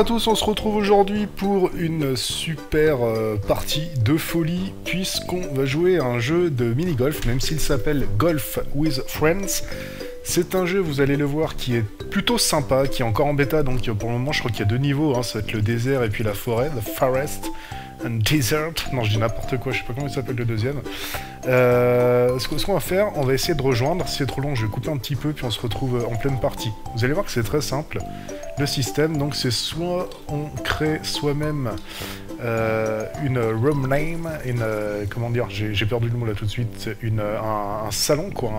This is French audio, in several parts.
à tous, on se retrouve aujourd'hui pour une super partie de folie, puisqu'on va jouer à un jeu de mini-golf, même s'il s'appelle Golf with Friends. C'est un jeu, vous allez le voir, qui est plutôt sympa, qui est encore en bêta, donc pour le moment je crois qu'il y a deux niveaux, hein, ça va être le désert et puis la forêt, the forest and desert. Non, je dis n'importe quoi, je sais pas comment il s'appelle le deuxième. Ce qu'on va faire, on va essayer de rejoindre. Si c'est trop long, je vais couper un petit peu, puis on se retrouve en pleine partie. Vous allez voir que c'est très simple, le système. Donc c'est soit on crée soi-même une room name, comment dire, j'ai perdu le mot là tout de suite, un salon quoi,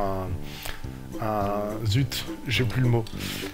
zut, j'ai plus le mot.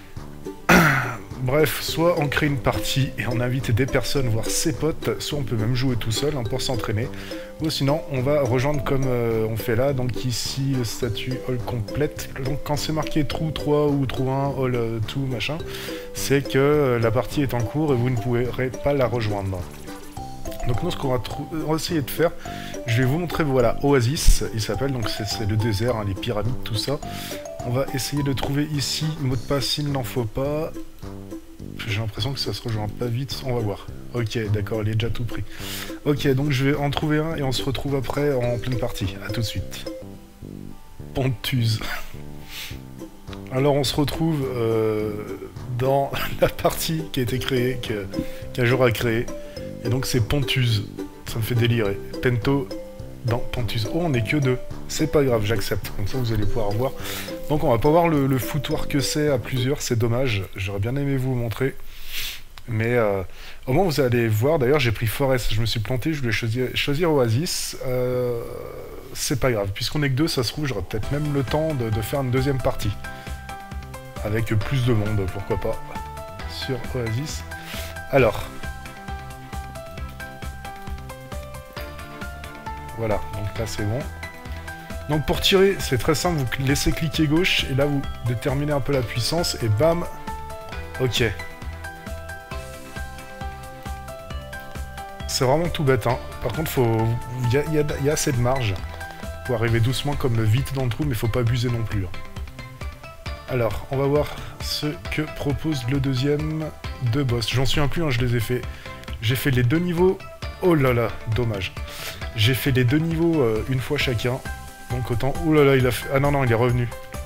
Bref, soit on crée une partie et on invite des personnes, voire ses potes, soit on peut même jouer tout seul hein, pour s'entraîner, ou sinon on va rejoindre comme on fait là, donc ici le statut all complète, donc quand c'est marqué trou 3 ou trou 1, all 2, machin, c'est que la partie est en cours et vous ne pourrez pas la rejoindre. Donc nous ce qu'on va essayer de faire, je vais vous montrer, voilà, Oasis, il s'appelle, donc c'est le désert, hein, les pyramides, tout ça. On va essayer de trouver ici, mot de passe s'il n'en faut pas. J'ai l'impression que ça se rejoint pas vite, on va voir. Ok, d'accord, il est déjà tout pris. Ok, donc je vais en trouver un et on se retrouve après en pleine partie. A tout de suite. Pontuse. Alors on se retrouve dans la partie qui a été créée, qu'un jour a créée. Et donc c'est Pontuse. Ça me fait délirer. Pento dans Pontuse. Oh, on est que deux. C'est pas grave, j'accepte. Comme ça vous allez pouvoir voir. Donc on va pas voir le foutoir que c'est à plusieurs, c'est dommage. J'aurais bien aimé vous montrer. Mais au moins vous allez voir. D'ailleurs j'ai pris Forest, je me suis planté, je voulais choisir Oasis. C'est pas grave. Puisqu'on est que deux, ça se trouve, j'aurai peut-être même le temps de faire une deuxième partie. Avec plus de monde, pourquoi pas. Sur Oasis. Alors. Voilà, donc là c'est bon. Donc pour tirer, c'est très simple, vous laissez cliquer gauche, et là vous déterminez un peu la puissance, et bam. Ok. C'est vraiment tout bête, hein. Par contre, il y a assez de marge pour arriver doucement comme vite dans le trou, mais faut pas abuser non plus. Alors, on va voir ce que propose le deuxième de boss. J'en suis inclus, hein, je les ai fait. J'ai fait les deux niveaux. Oh là là, dommage. J'ai fait les deux niveaux une fois chacun. Donc autant... Ouh là là, il a fait... Ah non, non, il est revenu.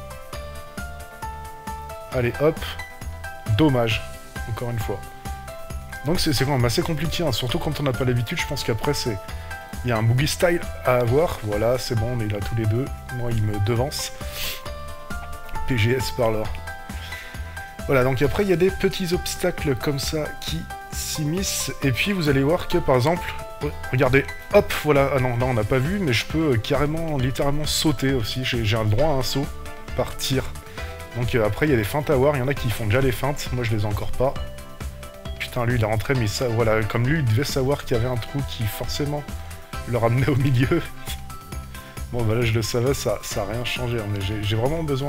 Allez, hop. Dommage. Encore une fois. Donc c'est quand même assez compliqué, hein. Surtout quand on n'a pas l'habitude. Je pense qu'après, c'est... Il y a un boogie style à avoir. Voilà, c'est bon, on est là tous les deux. Moi, il me devance. PGS par là. Voilà, donc après, il y a des petits obstacles comme ça qui s'immiscent. Et puis, vous allez voir que, par exemple... Regardez, hop, voilà, ah non, là on n'a pas vu, mais je peux carrément, littéralement sauter aussi, j'ai un droit à un saut par tir. Donc après il y a des feintes à voir, il y en a qui font déjà les feintes, moi je les ai encore pas. Putain, lui il est rentré, mais ça, voilà, comme lui il devait savoir qu'il y avait un trou qui forcément le ramenait au milieu. Bon bah là je le savais, ça a rien changé, hein, mais j'ai vraiment besoin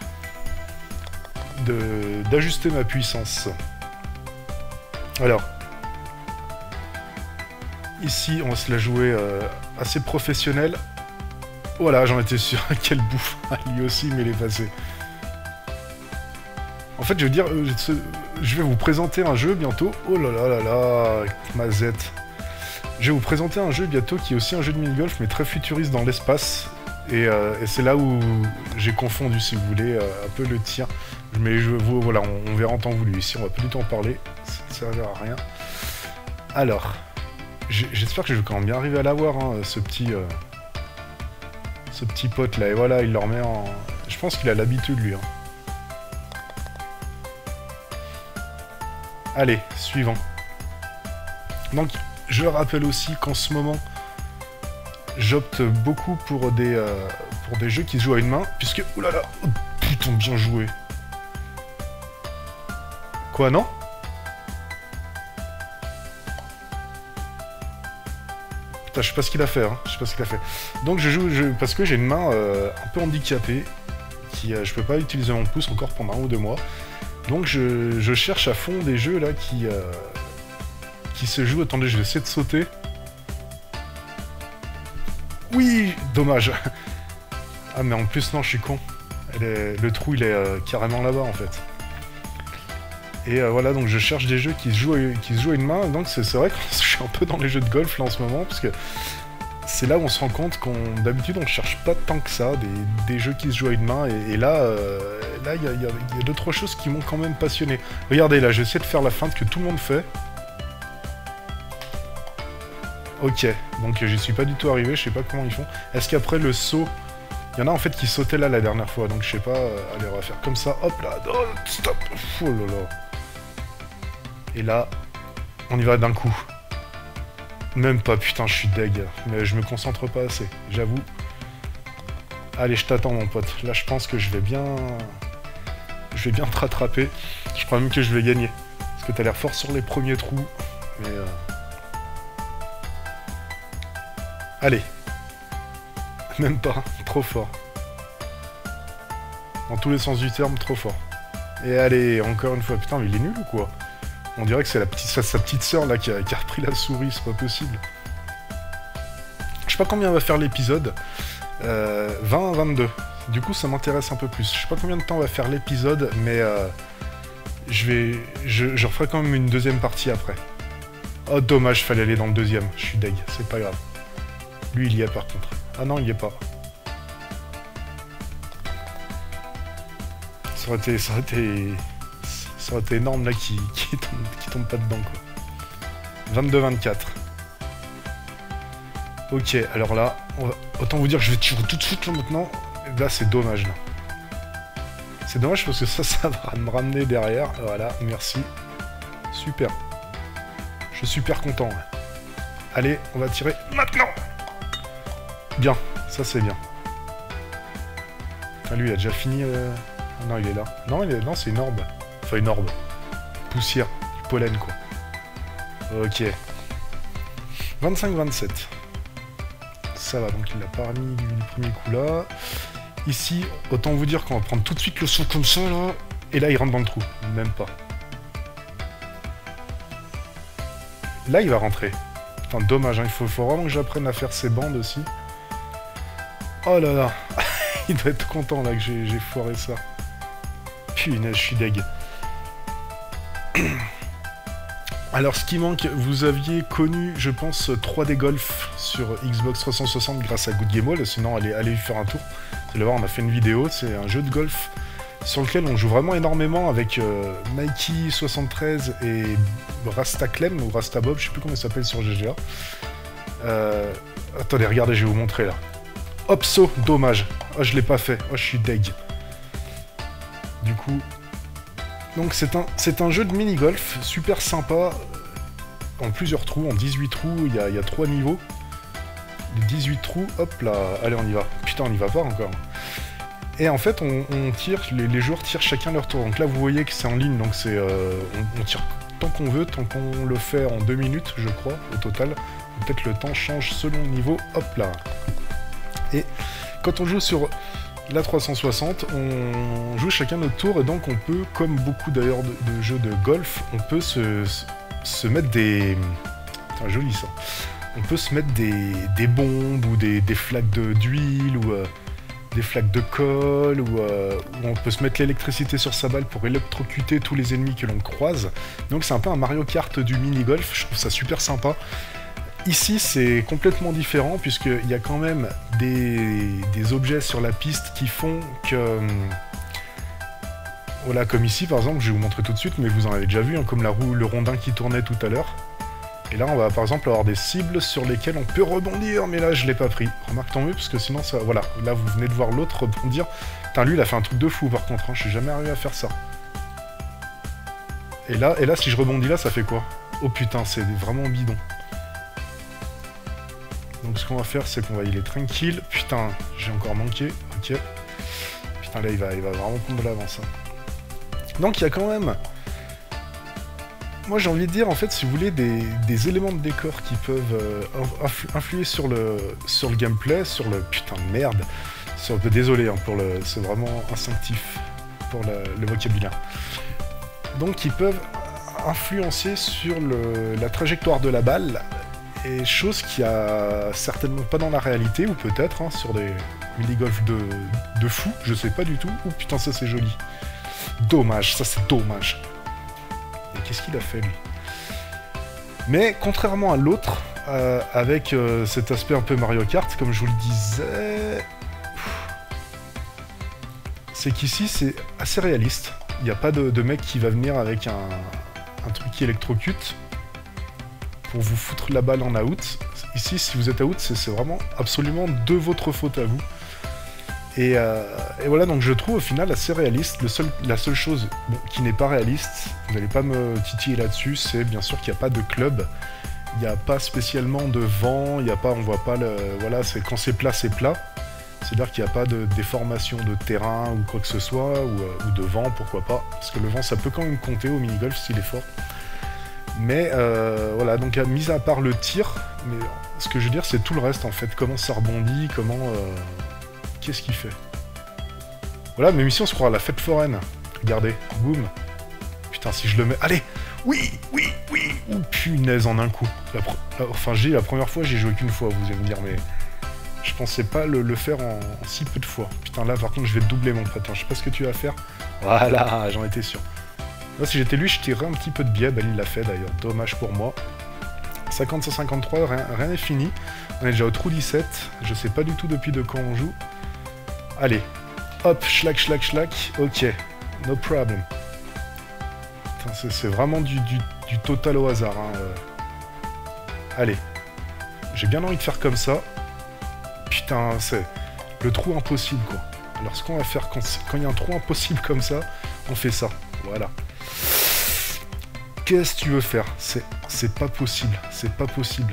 d'ajuster ma puissance. Alors... Ici, on va se la jouer assez professionnel. Voilà, j'en étais sûr. Quel bouffe. Lui aussi, mais il est passé. En fait, je veux dire, je vais vous présenter un jeu bientôt. Oh là là là là, mazette. Je vais vous présenter un jeu bientôt qui est aussi un jeu de mini-golf, mais très futuriste dans l'espace. Et c'est là où j'ai confondu, si vous voulez, un peu le tir. Mais voilà, on verra en temps voulu. Ici, on va pas du tout en parler. Ça ne servira à rien. Alors... J'espère que je vais quand même bien arriver à l'avoir, hein, ce petit pote là. Et voilà, il le remet en... Je pense qu'il a l'habitude, lui. Hein. Allez, suivant. Donc, je rappelle aussi qu'en ce moment, j'opte beaucoup pour des jeux qui se jouent à une main, puisque... Oulala, oh, putain, bien joué. Quoi, non ? Putain, je sais pas ce qu'il a fait, hein. Je sais pas ce qu'il a fait. Donc je joue parce que j'ai une main un peu handicapée, je peux pas utiliser mon pouce encore pendant 1 ou 2 mois. Donc je cherche à fond des jeux là qui se jouent. Attendez, je vais essayer de sauter. Oui, dommage. Ah mais en plus non, je suis con. Le trou il est carrément là-bas en fait. Et voilà, donc je cherche des jeux qui se jouent à une main. Donc c'est vrai que je suis un peu dans les jeux de golf là en ce moment, parce que c'est là où on se rend compte qu'on d'habitude on cherche pas tant que ça des jeux qui se jouent à une main. Et là, il y a 2-3 choses qui m'ont quand même passionné. Regardez là, j'essaie de faire la feinte que tout le monde fait. Ok, donc j'y suis pas du tout arrivé, je sais pas comment ils font. Est-ce qu'après le saut... Il y en a en fait qui sautaient là la dernière fois, donc je sais pas... allez, on va faire comme ça, hop là, oh, stop. Oh là là. Et là, on y va d'un coup. Même pas, putain, je suis deg. Mais je me concentre pas assez, j'avoue. Allez, je t'attends mon pote. Là, je pense que je vais bien te rattraper. Je crois même que je vais gagner. Parce que t'as l'air fort sur les premiers trous. Mais... Allez. Même pas, trop fort. Dans tous les sens du terme, trop fort. Et allez, encore une fois. Putain, mais il est nul ou quoi? On dirait que c'est sa petite sœur là qui a repris la souris, c'est pas possible. Je sais pas combien va faire l'épisode. 20-22. Du coup, ça m'intéresse un peu plus. Je sais pas combien de temps va faire l'épisode, mais je referai quand même une deuxième partie après. Oh, dommage, fallait aller dans le deuxième. Je suis deg, c'est pas grave. Lui, il y est par contre. Ah non, il y est pas. Ça aurait été énorme là qui tombe pas dedans quoi. 22-24. Ok, alors là, autant vous dire que je vais tirer tout de suite là maintenant. Là c'est dommage là. C'est dommage parce que ça va me ramener derrière. Voilà, merci. Super. Je suis super content. Ouais. Allez, on va tirer maintenant. Bien, ça c'est bien. Ah, lui il a déjà fini... Ah non, il est là. Non, non c'est une orbe. Enfin, une orbe. Poussière. Du pollen, quoi. Ok. 25-27. Ça va, donc il l'a pas remis du premier coup, là. Ici, autant vous dire qu'on va prendre tout de suite le son comme ça, là. Et là, il rentre dans le trou. Même pas. Là, il va rentrer. Putain, dommage, hein. Il faut vraiment que j'apprenne à faire ces bandes aussi. Oh là là. Il doit être content, là, que j'ai foiré ça. Punaise, je suis deg. Alors, ce qui manque, vous aviez connu, je pense, 3D Golf sur Xbox 360 grâce à Good Game All, sinon allez y faire un tour. Vous allez voir, on a fait une vidéo, c'est un jeu de golf sur lequel on joue vraiment énormément avec Mikey73 et Rasta Clem, ou Rasta Bob, je sais plus comment il s'appelle sur GGA. Attendez, regardez, je vais vous montrer là. Hop, saut, dommage. Oh, je l'ai pas fait. Oh, je suis deg. Du coup... Donc c'est un jeu de mini-golf super sympa, en plusieurs trous, en 18 trous, il y a 3 niveaux. Les 18 trous, hop là, allez on y va. Putain on y va pas encore. Et en fait on tire, les joueurs tirent chacun leur tour. Donc là vous voyez que c'est en ligne, donc c'est on tire tant qu'on veut, tant qu'on le fait en 2 minutes je crois, au total. Peut-être le temps change selon le niveau, hop là. Et quand on joue sur... la 360, on joue chacun notre tour et donc on peut, comme beaucoup d'ailleurs de jeux de golf, on peut se mettre des... Putain, joli ça. On peut se mettre des bombes ou des flaques d'huile ou des flaques de colle ou on peut se mettre l'électricité sur sa balle pour électrocuter tous les ennemis que l'on croise. Donc c'est un peu un Mario Kart du mini-golf, je trouve ça super sympa. Ici, c'est complètement différent, puisqu'il y a quand même des objets sur la piste qui font que... Voilà, comme ici, par exemple, je vais vous montrer tout de suite, mais vous en avez déjà vu, hein, comme le rondin qui tournait tout à l'heure. Et là, on va par exemple avoir des cibles sur lesquelles on peut rebondir, mais là, je l'ai pas pris. Remarque, tant mieux, parce que sinon, ça... Voilà, là, vous venez de voir l'autre rebondir. Putain, lui, il a fait un truc de fou, par contre, hein, je suis jamais arrivé à faire ça. Et là, si je rebondis là, ça fait quoi? Oh putain, c'est vraiment bidon. Donc ce qu'on va faire, c'est qu'on va y aller tranquille. Putain, j'ai encore manqué. Ok. Putain, là, il va vraiment prendre de l'avance. Hein. Donc il y a quand même... Moi, j'ai envie de dire, en fait, si vous voulez, des éléments de décor qui peuvent influer sur le gameplay, sur le... Putain de merde. Désolé, hein, c'est vraiment instinctif pour le vocabulaire. Donc ils peuvent influencer sur la trajectoire de la balle. Et chose qui a certainement pas dans la réalité, ou peut-être, hein, sur des mini-golf de fou, je sais pas du tout. Ouh putain, ça c'est joli. Dommage, ça c'est dommage. qu'est-ce qu'il a fait, lui? Mais, contrairement à l'autre, avec cet aspect un peu Mario Kart, comme je vous le disais... C'est qu'ici, c'est assez réaliste. Il n'y a pas de mec qui va venir avec un truc qui électrocute pour vous foutre la balle en out. Ici, si vous êtes out, c'est vraiment absolument de votre faute à vous. Et voilà, donc je trouve au final assez réaliste. La seule chose qui n'est pas réaliste, vous n'allez pas me titiller là-dessus, c'est bien sûr qu'il n'y a pas de club. Il n'y a pas spécialement de vent, il n'y a pas, on voit pas le... Voilà, c'est quand c'est plat, c'est plat. C'est-à-dire qu'il n'y a pas de déformation de terrain ou quoi que ce soit, ou de vent, pourquoi pas. Parce que le vent, ça peut quand même compter au mini-golf s'il est fort. Mais voilà, donc mis à part le tir, mais ce que je veux dire, c'est tout le reste en fait. Comment ça rebondit, comment... Qu'est-ce qu'il fait? Voilà, même ici on se croit à la fête foraine. Regardez, boum. Putain, si je le mets... Allez! Oui, oui, oui! Ouh, punaise, en un coup. Enfin, la première fois, j'ai joué qu'une fois, vous allez me dire, mais... Je pensais pas le faire en si peu de fois. Putain, là, par contre, je vais doubler mon prêt. Je sais pas ce que tu vas faire. Voilà, j'en étais sûr. Là, si j'étais lui, je tirerais un petit peu de biais. Ben, il l'a fait, d'ailleurs. Dommage pour moi. 50-153, rien n'est fini. On est déjà au trou 17. Je sais pas du tout depuis de quand on joue. Allez. Hop, schlack, schlack, schlack. Ok. No problem. C'est vraiment du total au hasard. Hein. Allez. J'ai bien envie de faire comme ça. Putain, c'est le trou impossible, quoi. Alors, ce qu'on va faire quand il y a un trou impossible comme ça, on fait ça. Voilà. Qu'est-ce que tu veux faire? C'est pas possible. C'est pas possible.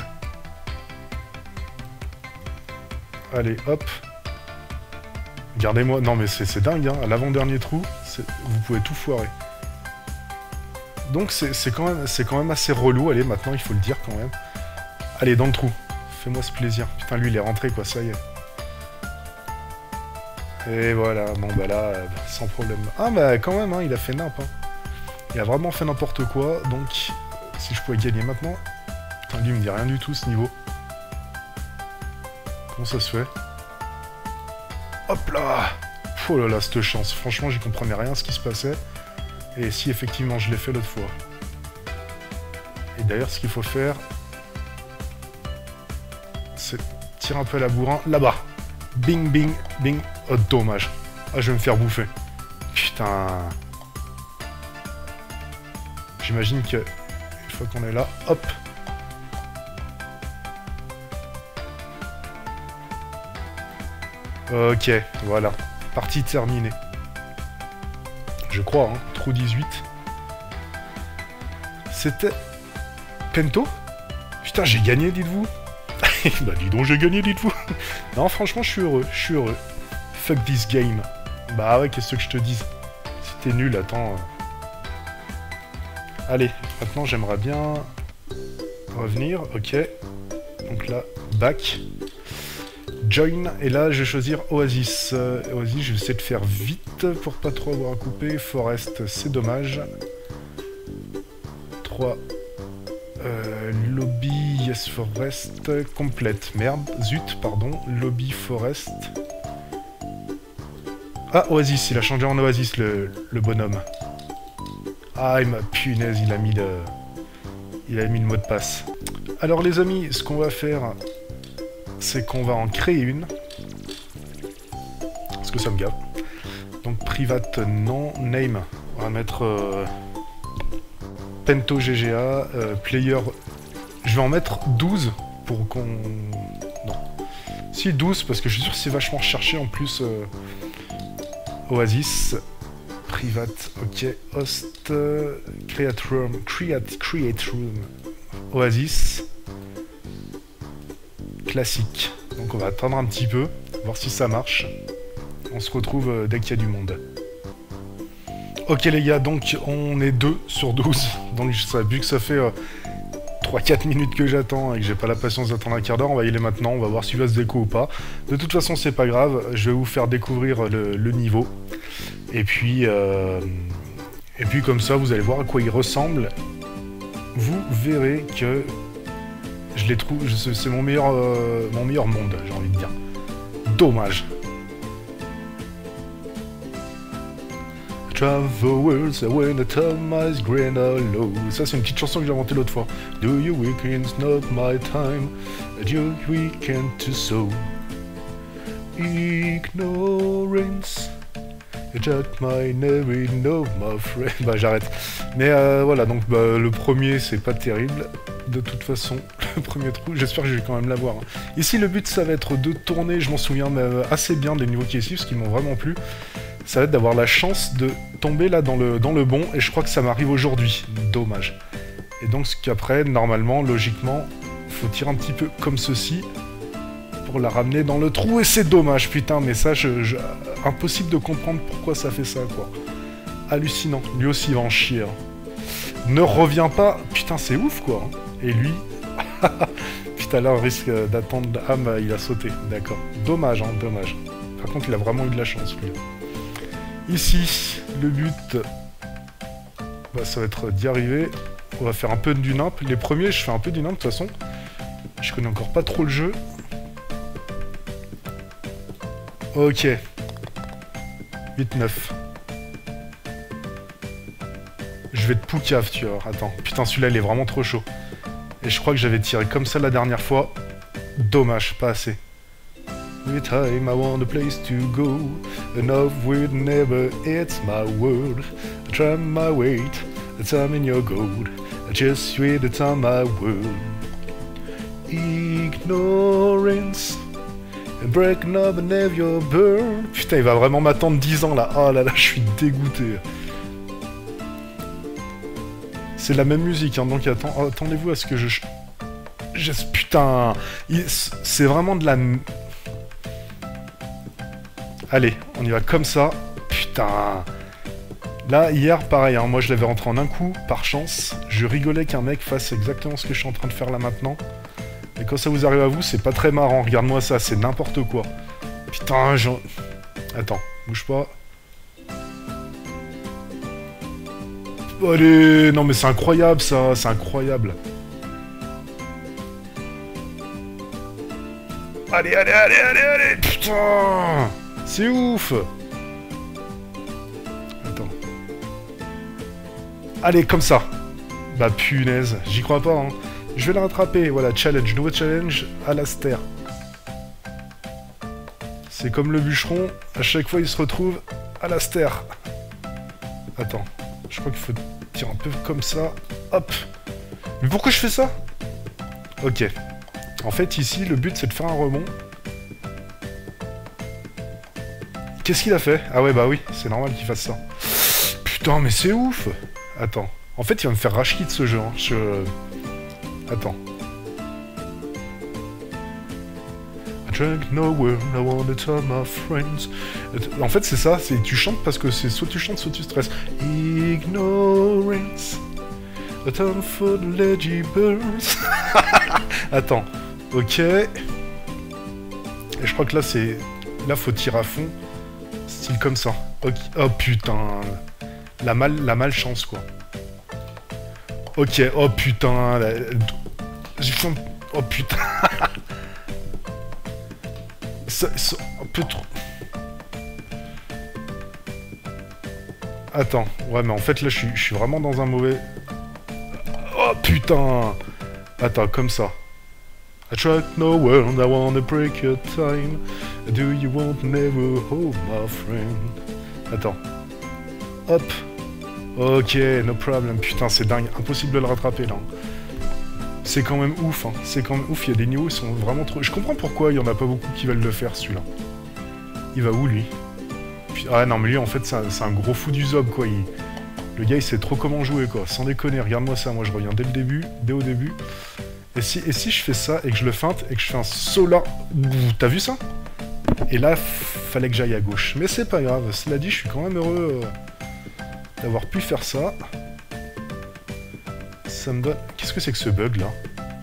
Allez, hop. Regardez-moi. Non, mais c'est dingue, hein. À l'avant-dernier trou, vous pouvez tout foirer. Donc, c'est quand même assez relou. Allez, maintenant, il faut le dire, quand même. Allez, dans le trou. Fais-moi ce plaisir. Putain, lui, il est rentré, quoi, ça y est. Et voilà, bon, bah là, sans problème. Ah, bah, quand même, hein, il a fait nimp, hein. Il a vraiment fait n'importe quoi, donc, si je pouvais gagner maintenant... Putain, lui, il me dit rien du tout, ce niveau. Comment ça se fait? Hop là! Oh là là, cette chance. Franchement, j'y comprenais rien ce qui se passait. Et si, effectivement, je l'ai fait l'autre fois. Et d'ailleurs, ce qu'il faut faire... c'est tirer un peu à la bourrin, là-bas. Bing, bing, bing. Oh, dommage. Ah, je vais me faire bouffer. Putain. J'imagine que, une fois qu'on est là, hop. Ok, voilà. Partie terminée. Je crois, hein. Trou 18. C'était... Pento? Putain, j'ai gagné, dites-vous. Bah dis donc, j'ai gagné, dites-vous. Non, franchement, je suis heureux, je suis heureux. Fuck this game. Bah ouais, qu'est-ce que je te dise? Si t'es nul, attends... Allez, maintenant, j'aimerais bien... revenir, ok. Donc là, back. Join, et là, je vais choisir Oasis. Oasis, je vais essayer de faire vite pour pas trop avoir à couper. Forest, c'est dommage. 3... lobby, yes, forest, complète. Merde, zut, pardon. Lobby, forest. Ah, Oasis, il a changé en Oasis, le bonhomme. Ah, il m'a... Punaise, il a mis le mot de passe. Alors, les amis, ce qu'on va faire, c'est qu'on va en créer une. Parce que ça me gave. Donc, private, non. Name, on va mettre... Pento GGA, player... Je vais en mettre 12 pour qu'on... Non. Si, 12, parce que je suis sûr que c'est vachement recherché en plus. Oasis. Private, ok. Host. Create room. Create room. Oasis. Classique. Donc on va attendre un petit peu, voir si ça marche. On se retrouve dès qu'il y a du monde. Ok les gars, donc on est 2 sur 12. Donc vu que ça fait 3-4 minutes que j'attends et que j'ai pas la patience d'attendre un quart d'heure, on va y aller maintenant, on va voir s'il va se déco ou pas. De toute façon c'est pas grave, je vais vous faire découvrir le niveau. Et puis comme ça vous allez voir à quoi il ressemble. Vous verrez que je les trouve, c'est mon meilleur monde, j'ai envie de dire. Dommage. De Travelers when the time is green or low. Ça c'est une petite chanson que j'ai inventée l'autre fois. Do your weekends not my time, your weekend to sow. Ignorance, just my never know my friend. Bah j'arrête. Mais voilà, donc bah, le premier c'est pas terrible. De toute façon, le premier trou, j'espère que je vais quand même l'avoir. Ici le but ça va être de tourner, je m'en souviens assez bien des niveaux qui suivent, ce qui m'ont vraiment plu. Ça va être d'avoir la chance de tomber là dans le bon, et je crois que ça m'arrive aujourd'hui. Dommage. Et donc ce qu'après, normalement, logiquement, faut tirer un petit peu comme ceci pour la ramener dans le trou, et c'est dommage, putain, mais ça, impossible de comprendre pourquoi ça fait ça, quoi. Hallucinant. Lui aussi, il va en chier. Hein. Ne reviens pas. Putain, c'est ouf, quoi. Et lui... Putain, là, on risque d'attendre... Ah, bah, il a sauté. D'accord. Dommage, hein, dommage. Par contre, il a vraiment eu de la chance, lui. Ici, le but, bah, ça va être d'y arriver. On va faire un peu du nimp. Les premiers, je fais un peu du nimp, de toute façon. Je connais encore pas trop le jeu. Ok. 8-9. Je vais te poucave, tu vois. Attends. Putain, celui-là, il est vraiment trop chaud. Et je crois que j'avais tiré comme ça la dernière fois. Dommage, pas assez. Every time I want a place to go, enough would never, it's my word. I try my weight, the time in your gold. I just swear the time my word. Ignorance, and breaking up and have your burn. Putain, il va vraiment m'attendre 10 ans là. Oh là là, je suis dégoûté. C'est la même musique, hein, donc attendez-vous à ce que je... Putain, c'est vraiment de la... Allez, on y va comme ça. Putain. Là, hier, pareil, hein, moi je l'avais rentré en un coup, par chance. Je rigolais qu'un mec fasse exactement ce que je suis en train de faire là maintenant. Et quand ça vous arrive à vous, c'est pas très marrant. Regarde-moi ça, c'est n'importe quoi. Putain, j'en... Attends, bouge pas. Allez, non mais c'est incroyable ça, c'est incroyable. Allez, allez, allez, allez, allez, putain. C'est ouf! Attends. Allez, comme ça. Bah punaise, j'y crois pas, hein. Je vais la rattraper, voilà, challenge, nouveau challenge, Alastair. C'est comme le bûcheron, à chaque fois il se retrouve Alastair. Attends, je crois qu'il faut tirer un peu comme ça. Hop! Mais pourquoi je fais ça? Ok. En fait, ici, le but c'est de faire un rebond. Qu'est-ce qu'il a fait? Ah ouais, bah oui, c'est normal qu'il fasse ça. Putain, mais c'est ouf! Attends. En fait, il va me faire rage de ce jeu. Hein. Attends. I drank nowhere, I wanna tell my friends. En fait, c'est ça, c'est tu chantes parce que c'est soit tu chantes, soit tu stresses. Ignorance. A time for the leggy birds. Attends. Ok. Et je crois que là, c'est... Là, faut tirer à fond. Style comme ça. Ok. Oh putain. La malchance, quoi. Ok. Oh putain. J'ai fait... Oh putain. C'est un peu trop... Attends. Ouais, mais en fait, là, je suis vraiment dans un mauvais... Oh putain. Attends, comme ça. I tried nowhere and I wanna break your time. Do you want never hold my friend? Attends. Hop. Ok, no problem. Putain, c'est dingue. Impossible de le rattraper, là. C'est quand même ouf, hein. C'est quand même ouf. Il y a des niveaux qui sont vraiment trop... Je comprends pourquoi il y en a pas beaucoup qui veulent le faire, celui-là. Il va où, lui? Ah non, mais lui, en fait, c'est un gros fou du zob, quoi. Le gars, il sait trop comment jouer, quoi. Sans déconner. Regarde-moi ça. Moi, je reviens dès au début. Et si je fais ça, et que je le feinte, et que je fais un saut là... T'as vu ça? Et là, fallait que j'aille à gauche. Mais c'est pas grave. Cela dit, je suis quand même heureux d'avoir pu faire ça. Ça me donne... Qu'est-ce que c'est que ce bug, là?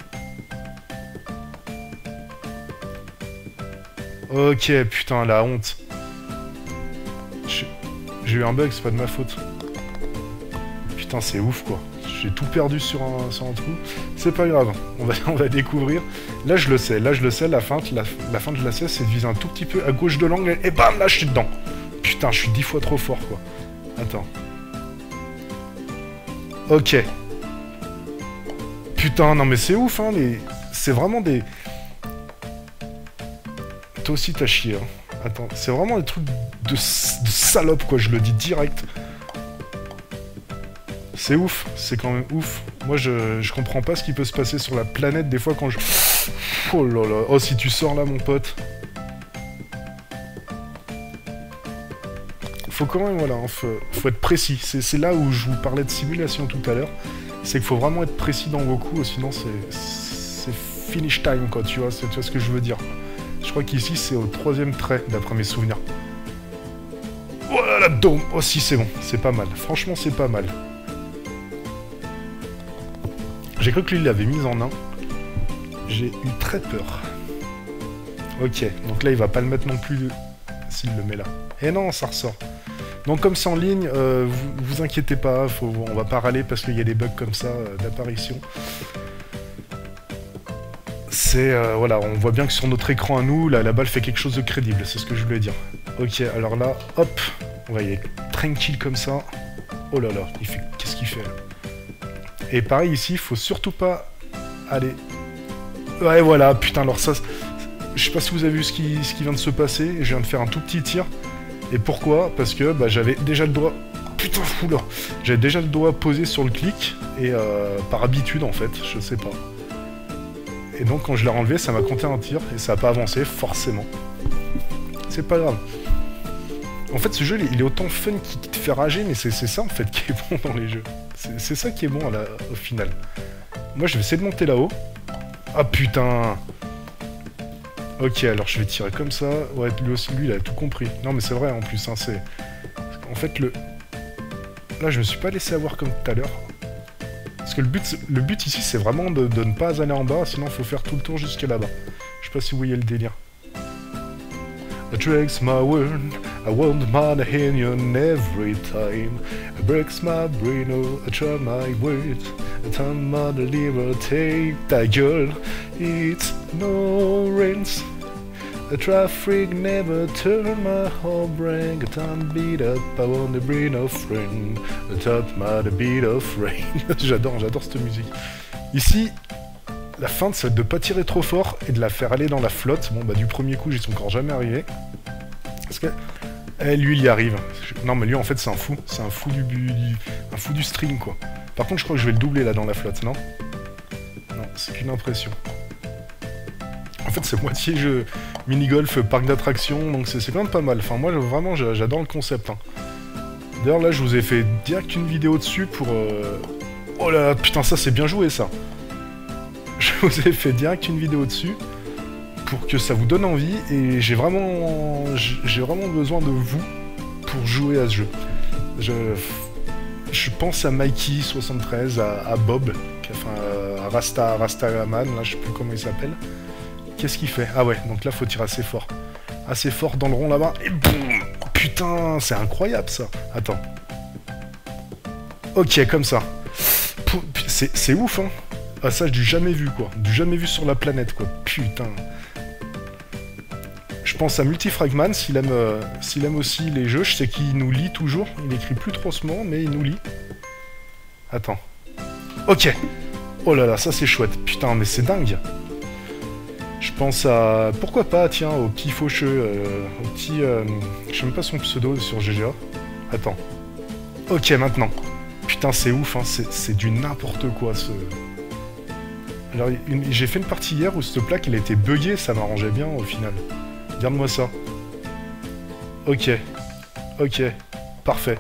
Ok, putain, la honte. J'ai eu un bug, c'est pas de ma faute. Putain, c'est ouf, quoi. J'ai tout perdu sur un trou. C'est pas grave, on va découvrir. Là je le sais, la feinte je la sais, c'est de viser un tout petit peu à gauche de l'angle et bam, là je suis dedans. Putain, je suis 10 fois trop fort, quoi. Attends. Ok. Putain, non mais c'est ouf, hein, c'est vraiment des... Toi aussi t'as chié, hein. Attends, c'est vraiment des trucs de salope, quoi, je le dis direct. C'est ouf, c'est quand même ouf. Moi, je comprends pas ce qui peut se passer sur la planète des fois quand je... Oh là là, oh si tu sors là, mon pote. Faut quand même, voilà, hein, faut être précis. C'est là où je vous parlais de simulation tout à l'heure. C'est qu'il faut vraiment être précis dans vos coups, sinon c'est finish time, quoi, tu vois ce que je veux dire. Je crois qu'ici, c'est au 3e trait, d'après mes souvenirs. Voilà, la dôme. Oh si, c'est bon, c'est pas mal. Franchement, c'est pas mal. J'ai cru que lui, il l'avait mise en 1. J'ai eu très peur. Ok, donc là, il va pas le mettre non plus s'il le met là. Et non, ça ressort. Donc comme c'est en ligne, vous inquiétez pas, on va pas râler parce qu'il y a des bugs comme ça d'apparition. C'est, voilà, on voit bien que sur notre écran à nous, la balle fait quelque chose de crédible, c'est ce que je voulais dire. Ok, alors là, hop, on va y aller tranquille comme ça. Oh là là, qu'est-ce qu'il fait là? Et pareil ici, il faut surtout pas aller... Ouais, voilà, putain, alors ça... Je sais pas si vous avez vu ce qui vient de se passer, je viens de faire un tout petit tir. Et pourquoi? Parce que bah, j'avais déjà le doigt... Putain, oula! J'avais déjà le doigt posé sur le clic, et par habitude en fait, je sais pas. Et donc quand je l'ai enlevé, ça m'a compté un tir, et ça a pas avancé, forcément. C'est pas grave. En fait, ce jeu, il est autant fun qu'il te fait rager, mais c'est ça en fait qui est bon dans les jeux. C'est ça qui est bon au final. Moi, je vais essayer de monter là-haut. Ah putain! Ok, alors je vais tirer comme ça. Ouais, lui aussi, lui, il a tout compris. Non, mais c'est vrai, en plus, hein, c'est... En fait, là, je me suis pas laissé avoir comme tout à l'heure. Parce que le but ici, c'est vraiment de ne pas aller en bas, sinon il faut faire tout le tour jusqu'à là-bas. Je sais pas si vous voyez le délire. It breaks my world, I want my opinion every time. It breaks my brain, oh, I try my words. I tell my liberty, ta gueule, it's no rains. The traffic never turn my whole brain. A time beat up, I want the brain of rain. The top my beat of rain. J'adore cette musique. Ici, la feinte, c'est de pas tirer trop fort et de la faire aller dans la flotte. Bon, bah, du premier coup, j'y suis encore jamais arrivé. Parce que... lui, il y arrive. Non, mais lui, en fait, c'est un fou. C'est un fou un fou du string, quoi. Par contre, je crois que je vais le doubler, là, dans la flotte, non? Non, c'est qu'une impression. En fait, c'est moitié jeu mini-golf, parc d'attractions, donc c'est quand même pas mal. Enfin, moi, vraiment, j'adore le concept. Hein. D'ailleurs, là, je vous ai fait direct une vidéo dessus pour... Oh là là, putain, ça, c'est bien joué, ça. Je vous ai fait direct une vidéo dessus pour que ça vous donne envie, et j'ai vraiment besoin de vous pour jouer à ce jeu. Je pense à Mikey73, à Bob, enfin, à Rastaman, là, je sais plus comment il s'appelle. Qu'est-ce qu'il fait? Ah ouais, donc là, faut tirer assez fort. Assez fort dans le rond là-bas, et boum! Putain, c'est incroyable, ça. Attends. Ok, comme ça. C'est ouf, hein. Ah, ça, du jamais vu, quoi. Du jamais vu sur la planète, quoi. Putain. Je pense à Multifragman, s'il aime aussi les jeux. Je sais qu'il nous lit toujours. Il écrit plus trop ce moment, mais il nous lit. Attends. Ok. Oh là là, ça, c'est chouette. Putain, mais c'est dingue. Je pense à... Pourquoi pas, tiens, au petit faucheux, au petit... je sais même pas son pseudo sur GGA. Attends. Ok, maintenant. Putain, c'est ouf, hein, c'est du n'importe quoi, ce... Alors, j'ai fait une partie hier où cette plaque, elle était buggée, ça m'arrangeait bien, au final. Regarde-moi ça. Ok. Ok. Parfait.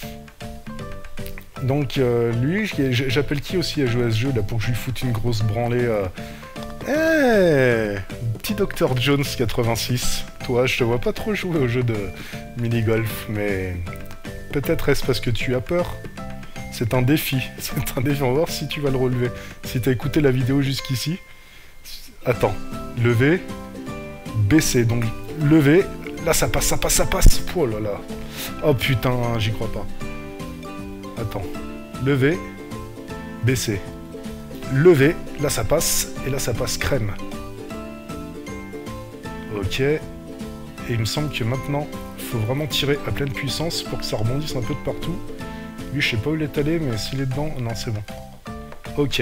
Donc, lui, j'appelle qui aussi à jouer à ce jeu, là, pour que je lui foute une grosse branlée... Petit Dr Jones 86. Toi, je te vois pas trop jouer au jeu de mini-golf, mais peut-être est-ce parce que tu as peur? C'est un défi. C'est un défi. On va voir si tu vas le relever. Si t'as écouté la vidéo jusqu'ici. Attends. Lever. Baisser. Donc, lever. Là, ça passe, ça passe, ça passe. Oh là là. Oh putain, j'y crois pas. Attends. Lever. Baisser. Lever, là ça passe, et là ça passe crème. Ok. Et il me semble que maintenant, faut vraiment tirer à pleine puissance pour que ça rebondisse un peu de partout. Lui, je sais pas où il est allé, mais s'il est dedans... Non, c'est bon. Ok.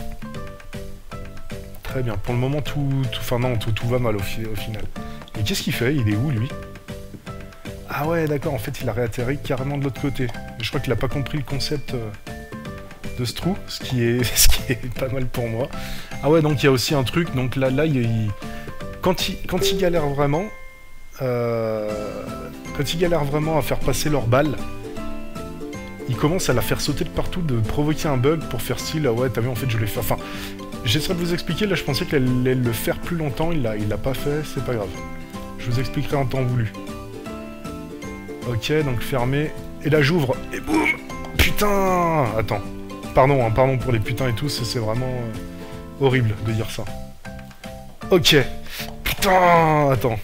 Très bien. Pour le moment, tout va mal au final. Mais qu'est-ce qu'il fait? Il est où, lui? Ah ouais, d'accord, en fait, il a réatterri carrément de l'autre côté. Je crois qu'il a pas compris le concept de ce trou, ce qui est pas mal pour moi. Ah ouais, donc il y a aussi un truc, donc là quand il galère vraiment... quand ils galèrent vraiment à faire passer leur balle, ils commencent à la faire sauter de partout, de provoquer un bug pour faire style, ah ouais, t'as vu, en fait, je l'ai fait... Enfin, j'essaierai de vous expliquer, là, je pensais qu'elle allait le faire plus longtemps, il l'a pas fait, c'est pas grave. Je vous expliquerai en temps voulu. Ok, donc fermé. Et là, j'ouvre, et boum! Putain! Attends. Pardon, hein, pardon pour les putains et tout, c'est vraiment horrible de dire ça. Ok. Putain! Attends.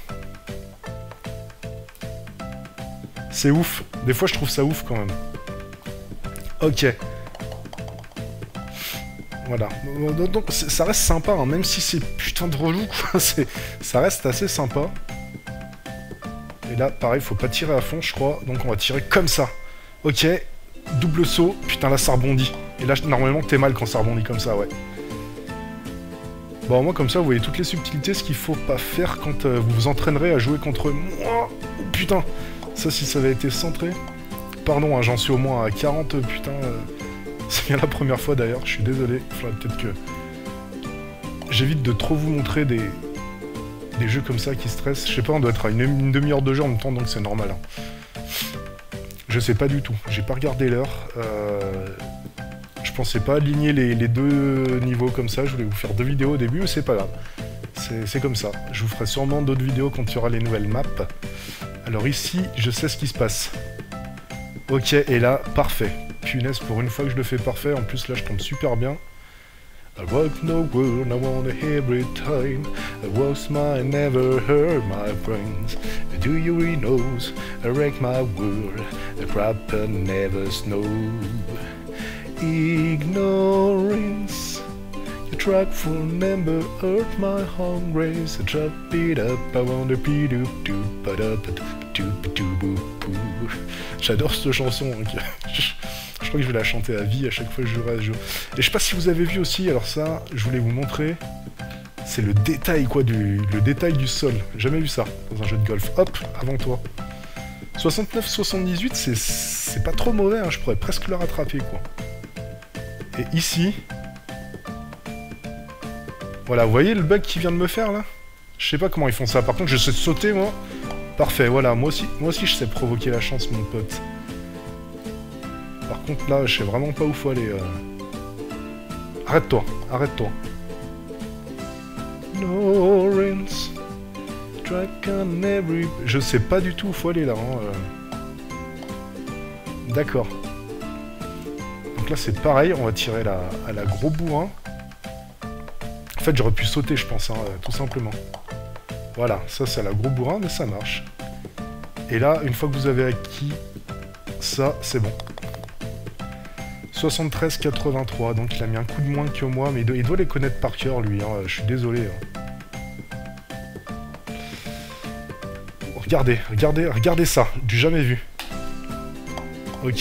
C'est ouf. Des fois, je trouve ça ouf, quand même. Ok. Voilà. Donc, ça reste sympa, hein, même si c'est putain de relou, quoi. Ça reste assez sympa. Et là, pareil, faut pas tirer à fond, je crois. Donc, on va tirer comme ça. Ok. Double saut. Putain, là, ça rebondit. Et là, normalement, t'es mal quand ça rebondit comme ça, ouais. Bon, moi, comme ça, vous voyez toutes les subtilités, ce qu'il faut pas faire quand vous vous entraînerez à jouer contre moi. Oh, putain. Ça, si ça avait été centré... Pardon, hein, j'en suis au moins à 40, putain... C'est bien la première fois, d'ailleurs, je suis désolé. Il faudrait peut-être que... J'évite de trop vous montrer des jeux comme ça qui stressent. Je sais pas, on doit être à une demi-heure de jeu en même temps, donc c'est normal. Hein. Je sais pas du tout. J'ai pas regardé l'heure. Je pensais pas aligner les deux niveaux comme ça. Je voulais vous faire 2 vidéos au début, mais c'est pas grave. C'est comme ça. Je vous ferai sûrement d'autres vidéos quand il y aura les nouvelles maps. Alors ici, je sais ce qui se passe. Ok, et là, parfait. Punaise, pour une fois que je le fais parfait, en plus là je tombe super bien. I walk no world, I want every time. I was my never hurt my brains. Do you really knows? I wreck my world. The crap never snow. Ignorance. Your track full number hurt my home race. I drop it up, I want to be doop doop ba da ba doop doop boop boop. J'adore cette chanson. Hein, je crois que je vais la chanter à vie à chaque fois que je jouerai à ce jeu. Et je sais pas si vous avez vu aussi, alors ça, je voulais vous montrer. C'est le détail, quoi, le détail du sol. Jamais vu ça dans un jeu de golf. Hop, avant toi. 69-78, c'est pas trop mauvais, hein, je pourrais presque le rattraper, quoi. Et ici... Voilà, vous voyez le bug qu'il vient de me faire, là? Je sais pas comment ils font ça. Par contre, je sais sauter, moi. Parfait, voilà, moi aussi je sais provoquer la chance, mon pote. Par contre, là, je sais vraiment pas où faut aller. Arrête-toi, arrête-toi. Lawrence, track on every... Je sais pas du tout où faut aller, là. Hein, D'accord. Donc là, c'est pareil, on va tirer à la gros bourrin. En fait, j'aurais pu sauter, je pense, hein, tout simplement. Voilà, ça, c'est à la gros bourrin, mais ça marche. Et là, une fois que vous avez acquis ça, c'est bon. 73-83, donc il a mis un coup de moins que moi, mais il doit les connaître par cœur, lui, hein, je suis désolé. Hein. Regardez ça, du jamais vu. Ok.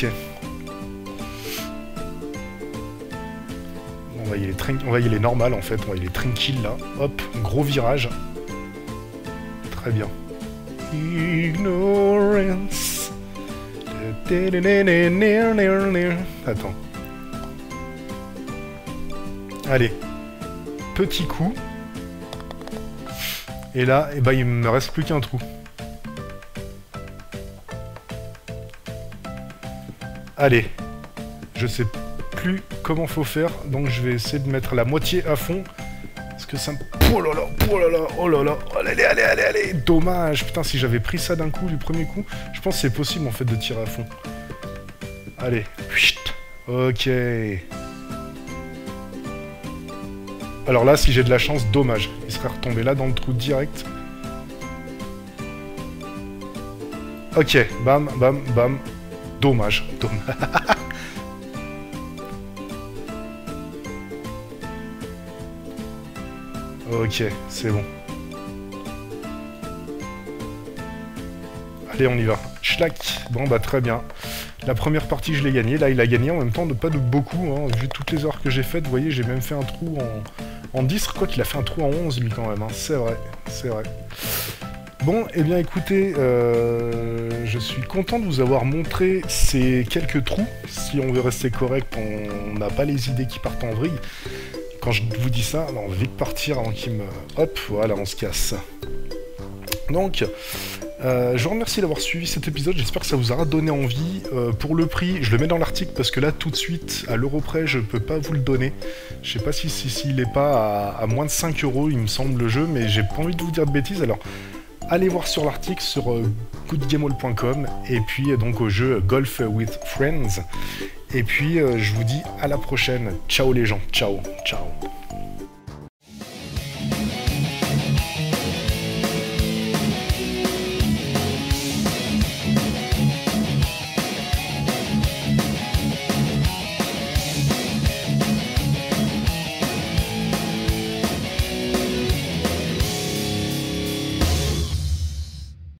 On va y aller normal, en fait, on va y aller tranquille, là. Hop, gros virage. Très bien. Ignorance. Attends. Allez. Petit coup. Et là, eh ben, il me reste plus qu'un trou. Allez. Je sais plus comment faut faire, donc je vais essayer de mettre la moitié à fond. Parce que ça me... Oh là là, oh là là, oh là là. Allez. Dommage. Putain, si j'avais pris ça d'un coup, du premier coup, je pense que c'est possible, en fait, de tirer à fond. Allez. Ok. Alors là, si j'ai de la chance, dommage. Il serait retombé là dans le trou direct. Ok. Bam, bam, bam. Dommage. Ok, c'est bon. Allez, on y va. Schlack. Bon, bah très bien. La première partie, je l'ai gagnée. Là, il a gagné en même temps, pas de beaucoup. Hein. Vu toutes les heures que j'ai faites, vous voyez, j'ai même fait un trou en 10. Quoi qu'il a fait un trou en 11, lui, quand même. Hein. C'est vrai, c'est vrai. Bon, eh bien, écoutez, je suis content de vous avoir montré ces quelques trous. Si on veut rester correct, on n'a pas les idées qui partent en vrille. Quand je vous dis ça, on va vite partir avant qu'il me... Hop, voilà, on se casse. Donc... je vous remercie d'avoir suivi cet épisode, j'espère que ça vous aura donné envie. Pour le prix, je le mets dans l'article parce que là, tout de suite, à l'euro près, je peux pas vous le donner. Je sais pas s'il est pas à moins de 5 €, il me semble, le jeu, mais j'ai pas envie de vous dire de bêtises, alors allez voir sur l'article sur goodgamehall.com et puis donc au jeu Golf with Friends. Et puis je vous dis à la prochaine. Ciao les gens, ciao, ciao.